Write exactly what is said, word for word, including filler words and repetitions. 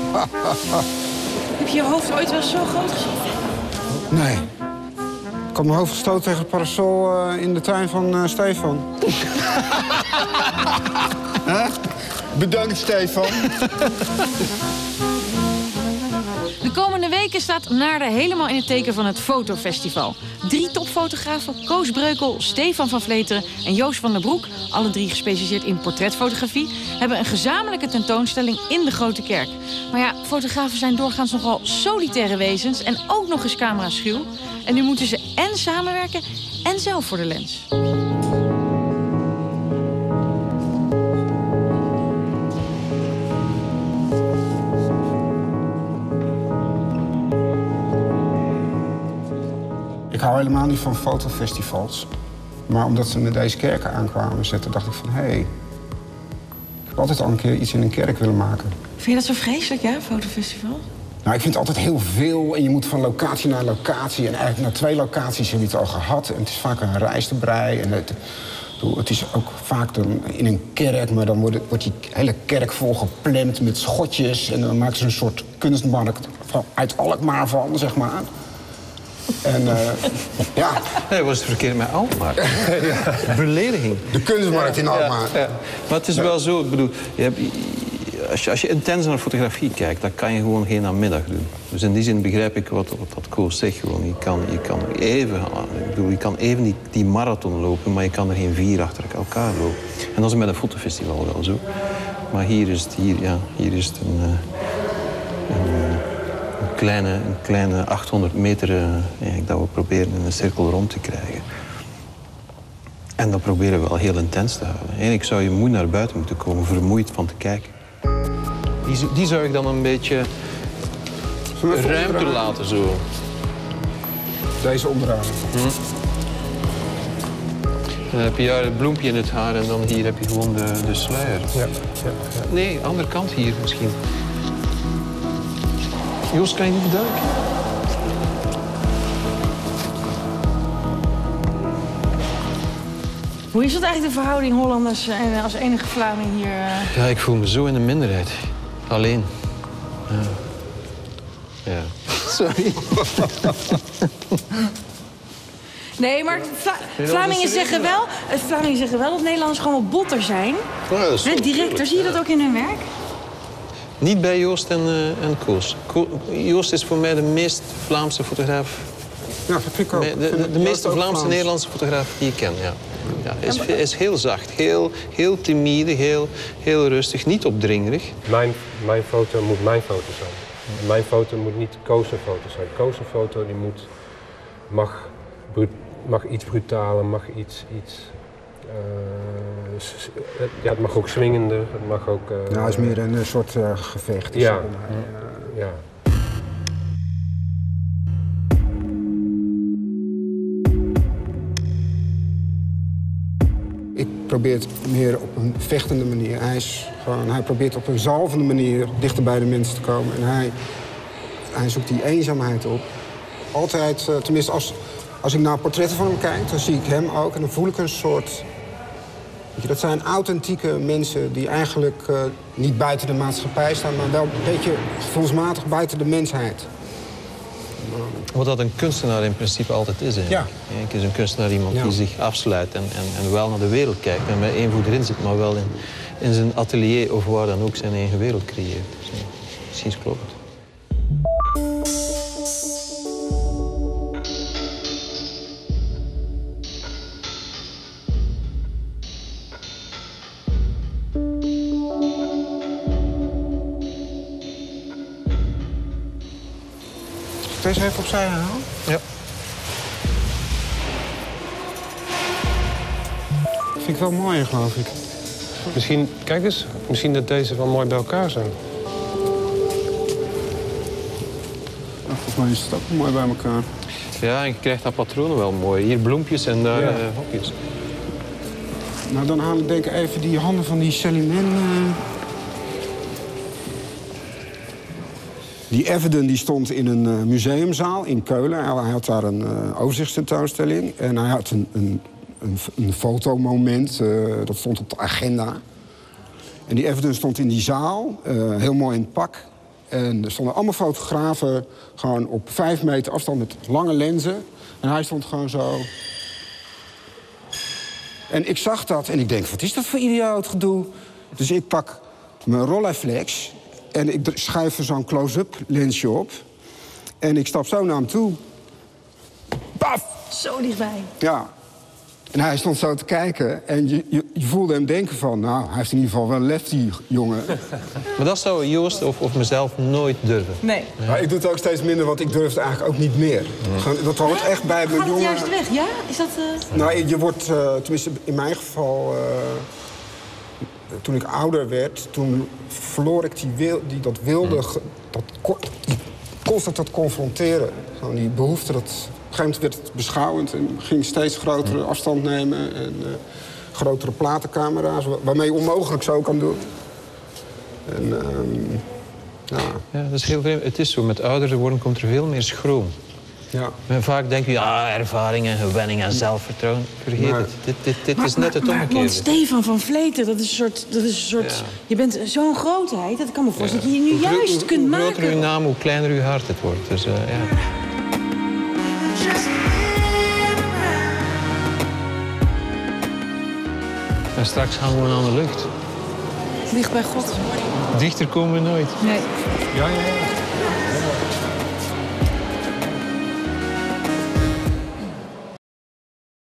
Heb je je hoofd ooit wel zo groot gezien? Nee. Ik had mijn hoofd gestoten tegen het parasol uh, in de tuin van uh, Stefan. Huh? Bedankt, Stefan. De komende weken staat Naarden helemaal in het teken van het fotofestival. Drie topfotografen, Koos Breukel, Stefan van Vleteren en Joost van der Broek, alle drie gespecialiseerd in portretfotografie, hebben een gezamenlijke tentoonstelling in de Grote Kerk. Maar ja, fotografen zijn doorgaans nogal solitaire wezens en ook nog eens cameraschuw. En nu moeten ze en samenwerken en zelf voor de lens. Ik hou helemaal niet van fotofestivals. Maar omdat ze met deze kerken aankwamen zetten, dacht ik van... hé, hey, ik heb altijd al een keer iets in een kerk willen maken. Vind je dat zo vreselijk, ja, fotofestival? Nou, ik vind het altijd heel veel en je moet van locatie naar locatie. En eigenlijk naar twee locaties heb je het al gehad. En het is vaak een reis te brei. En het, het is ook vaak dan in een kerk, maar dan wordt, het, wordt die hele kerk volgeplemd met schotjes. En dan maken ze een soort kunstmarkt van, uit Alkmaar van, zeg maar. En uh, ja... Nee, was het verkeerd met Alkmaar. Ja. Belediging. De kunstmarkt in Alkmaar. Ja, ja. Maar het is ja. wel zo, ik bedoel... Je hebt, als, je, als je intens naar fotografie kijkt, dan kan je gewoon geen namiddag doen. Dus in die zin begrijp ik wat, wat dat Koos zegt gewoon. Je kan, je kan even, ik bedoel, je kan even die, die marathon lopen, maar je kan er geen vier achter elkaar lopen. En dat is met een fotofestival wel zo. Maar hier is het, hier, ja, hier is het een... een Een kleine, een kleine achthonderd meter uh, dat we proberen in een cirkel rond te krijgen. En dat proberen we wel heel intens te houden. Eigenlijk zou je moe naar buiten moeten komen, vermoeid van te kijken. Die, die zou ik dan een beetje ruimte onderaan laten, zo. Deze onderaan. Hm. Dan heb je daar het bloempje in het haar en dan hier heb je gewoon de, de sluier. Ja, ja, ja. Nee, andere kant hier misschien. Joost, kan je niet bedanken? Hoe is het eigenlijk de verhouding Hollanders en als enige Vlaming hier? Uh... Ja, ik voel me zo in de minderheid. Alleen. Ja. Ja. Sorry. Nee, maar Vla Vlamingen, zeggen wel, Vlamingen zeggen wel dat Nederlanders gewoon wat botter zijn. Ja, dat is He, directer, zie je dat ook in hun werk? Niet bij Joost en, uh, en Koos. Ko Joost is voor mij de meest Vlaamse fotograaf. Ja, dat vind ik ook. De, de, de, de meeste Vlaamse Vlaams. Nederlandse fotograaf die ik ken, ja. Ja, is, is heel zacht, heel, heel timide, heel, heel rustig, niet opdringerig. Mijn, mijn foto moet mijn foto zijn. Mijn foto moet niet Koos' foto zijn. Koos' foto die moet, mag, mag iets brutaler, mag iets... iets Uh, ja, het mag ook swingender, het mag ook... Uh, nou, het is meer een uh, soort uh, gevecht. Ja. Uh, ja. Ik probeer het meer op een vechtende manier. Hij, is gewoon, hij probeert op een zalvende manier dichter bij de mensen te komen. En hij, hij zoekt die eenzaamheid op. Altijd, uh, tenminste als, als ik naar portretten van hem kijk, dan zie ik hem ook. En dan voel ik een soort... Weet je, dat zijn authentieke mensen die eigenlijk uh, niet buiten de maatschappij staan, maar wel een beetje gevoelsmatig buiten de mensheid. Wat dat een kunstenaar in principe altijd is. Hè. Ja. Eigenlijk is een kunstenaar iemand ja. die zich afsluit en, en, en wel naar de wereld kijkt. En met één voet erin zit, maar wel in, in zijn atelier of waar dan ook zijn eigen wereld creëert. Dus, ja, precies klopt. Deze even opzij halen? Ja. Vind ik wel mooi, geloof ik. Misschien, kijk eens, misschien dat deze wel mooi bij elkaar zijn. Nou, volgens mij is het ook mooi bij elkaar. Ja, en je krijgt dat patronen wel mooi. Hier bloempjes en daar ja. uh, hokjes. Nou, dan haal ik denk ik even die handen van die Célimène... Uh... Die Everden die stond in een uh, museumzaal in Keulen. Hij had daar een uh, overzichtstentoonstelling. En hij had een, een, een, een fotomoment, uh, dat stond op de agenda. En die Everden stond in die zaal, uh, heel mooi in het pak. En er stonden allemaal fotografen gewoon op vijf meter afstand met lange lenzen. En hij stond gewoon zo. En ik zag dat en ik denk, wat is dat voor idioot gedoe? Dus ik pak mijn Rolleiflex en ik schuif er zo'n close-up lensje op. En ik stap zo naar hem toe. Paf! Zo dichtbij. Ja. En hij stond zo te kijken en je, je, je voelde hem denken van... nou, hij heeft in ieder geval wel lef, die jongen. Maar dat zou Joost of, of mezelf nooit durven. Nee. Maar ik doe het ook steeds minder, want ik durf het eigenlijk ook niet meer. Gewoon, dat hoort echt bij mijn Gaat het jongen. juist weg, ja? Is dat... Uh... Nou, je wordt, uh, tenminste in mijn geval... Uh, toen ik ouder werd, toen verloor ik die wil, die, dat wilde... Mm. Dat, die, constant dat confronteren. Gewoon die behoefte, dat... Op een gegeven moment werd het beschouwend en ging steeds grotere afstand nemen. En uh, grotere platencamera's, waarmee je onmogelijk zo kan doen. En, uh, ja. Ja, dat is heel vreemd. Het is zo, met ouder worden komt er veel meer schroom. Ja. En vaak denk je, ja, ervaringen, gewenning en zelfvertrouwen. Vergeet Nee. het. Dit, dit, dit Maar, is net het maar, omgekeerde. Want Stefan van Vleter, dat is een soort... Dat is een soort Ja. Je bent zo'n grootheid, dat kan me voorstellen dat je je nu Hoe gro- juist hoe- kunt hoe maken. groter uw naam, hoe kleiner uw hart het wordt. Dus, uh, ja. En straks gaan we aan de lucht. Dicht bij God. Dichter komen we nooit. Nee. Ja, ja, ja.